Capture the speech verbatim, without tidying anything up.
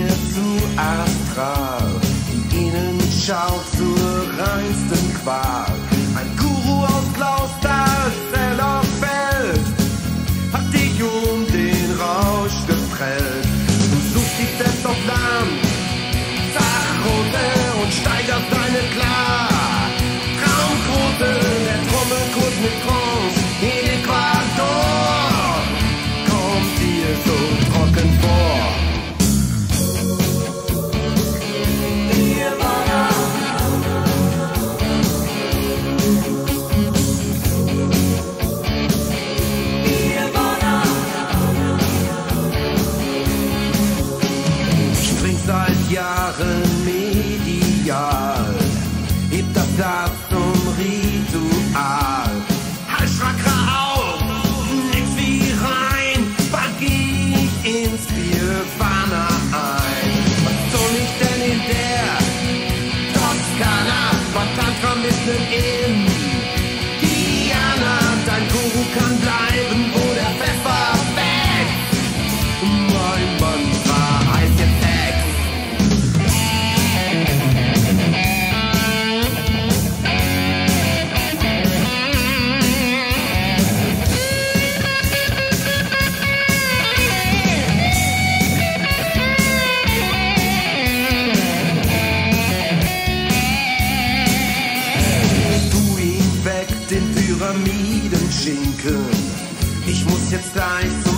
mir zu astral. Die Innenschau zur reinsten Qual. Ein Guru aus Klauster-Zellerfeld hat dich um den Rausch geprellt. Du suchst dich selbst auf Land, Sachrote und steigerst deine klar. Traumquote, der Trommelkurs mit Trance, Äquator kommt dir so trocken vor. Seit Jahren medial, hebt das Glas zum Ritual. Halschrakra auf, nix wie rein, pack ich ins Bierwanne ein. Was soll ich denn in der Toskana, war Tantra mitten in Diana? Dein Guru kann bleiben, wo der Pfeffer wächst. Mein Mantra heißt jetzt Pyramidenschinken. Ich muss jetzt gleich zum